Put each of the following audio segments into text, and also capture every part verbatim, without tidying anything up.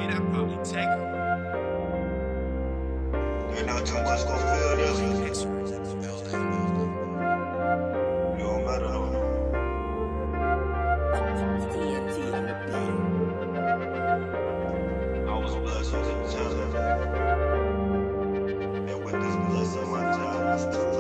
mean, I probably take her. You know too much gon' feel this. X-rays in the building. You don't matter though. I was blessed with the talent. And with this blessing, my job is to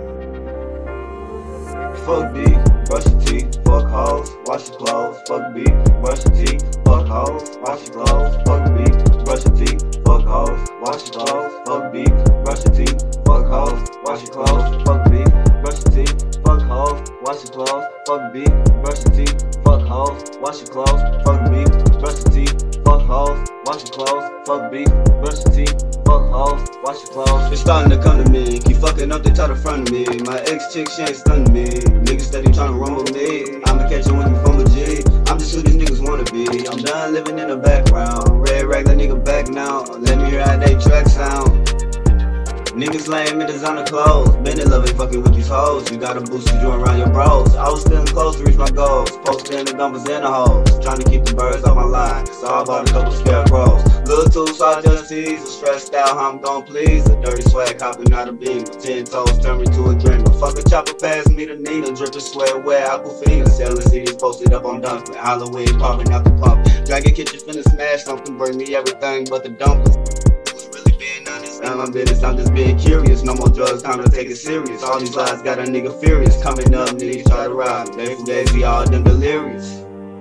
live. Fuck B, brush your teeth, fuck hoes, wash your clothes. Fuck B, brush your teeth, fuck hoes, wash your clothes. Fuck B, brush your teeth, fuck hoes, wash your clothes. Fuck B, brush your teeth, fuck hoes, wash your clothes. Fuck B, brush your teeth, fuck hoes, wash your clothes. Fuck B, brush your teeth, fuck hoes, wash your clothes. Fuck B, brush your teeth, fuck hoes, wash your clothes. Fuck B, brush your teeth, fuck hoes, wash your clothes. It's starting to come to me, keep fucking up, they try to front of me. My ex chick, she ain't stunning me. Niggas steady tryna run with me. I'ma catch 'em when you from a G. I'm just who these niggas wanna be. I'm done living in the background. Red rag, that nigga back now. Let me hear how they track sound. Niggas lame in designer clothes. Been in love and fucking with these hoes. You gotta boost you around your bros. I was feeling close to reach my goals. Posting the numbers in the hoes. Trying to keep the birds off my line. Saw about a couple scarecrows. Little too, so I just tease. Stressed out how I'm gon' please. A dirty swag hopping out of beam. Ten toes turn me to a dreamer. Fuck a chopper pass me the Nina. Drippin' sweat where Aquafina. Selling C Ds posted up on Dumpling. Halloween popping out the pump. Dragon Kitchen finna smash something. Bring me everything but the dumplings. None of my business, I'm just being curious. No more drugs, time to take it serious. All these lies got a nigga furious. Coming up, niggas try to ride me. Day for day, we all them delirious.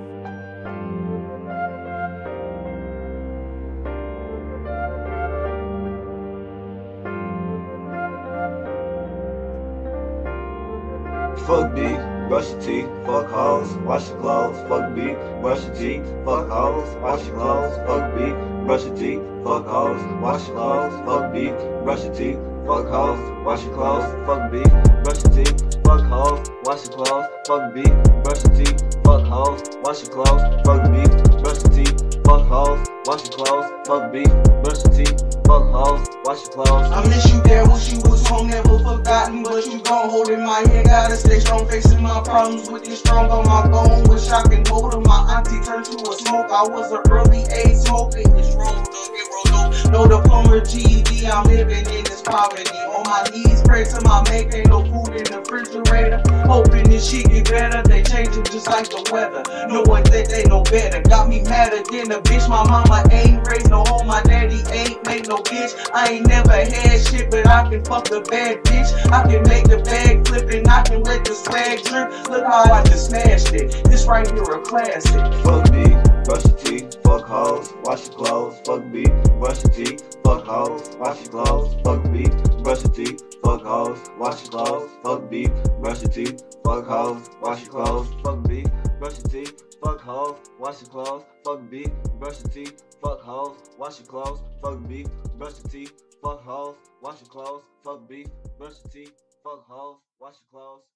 Fuck B, brush your teeth, fuck hoes, wash your clothes. Fuck B, brush your teeth, fuck hoes, wash your clothes. Fuck B, brush your teeth, fuck hoes, wash your clothes. Fuck B, brush your teeth, fuck hoes, wash your clothes. Fuck B, brush your teeth, fuck hoes, wash your clothes. Fuck B, brush your teeth, fuck hoes, wash your clothes. Fuck B, brush your teeth, fuck hoes, wash your clothes. Fuck B, brush your teeth, fuck hoes, wash your clothes. I miss you there when she was home, never forgotten, but you gone holding my hand. Gotta stay strong, facing my problems with you strong on my bone. Wish I can hold her. My auntie turned to a smoke. I was an early age smoker. It's wrong, don't get rolled up. No diploma, G E D. I'm living in this poverty. On my knees, pray to my maker. Ain't no food in the refrigerator. Hoping this shit get better. They changing just like the weather. No one think they know better. Got me madder than a bitch. My mama ain't raised no home. My daddy ain't made no bitch. I ain't never had shit, but I can fuck a bad bitch. I can make the bag flip and I can let the swag drip. Look how I just smashed it. This right here a classic. Fuck B, brush your teeth, fuck hoes, wash your clothes. Fuck B, brush your teeth, fuck hoes, wash your clothes. Fuck B, brush your teeth, fuck hoes, wash your clothes. Fuck B, brush your teeth, fuck hoes, wash your clothes. Fuck B, brush your teeth, fuck hoes, wash your clothes. Fuck B, brush your teeth, fuck hoes, wash your clothes. Fuck B, brush your teeth, fuck hoes, wash your clothes. Fuck B, brush your teeth, fuck hoes, wash your clothes.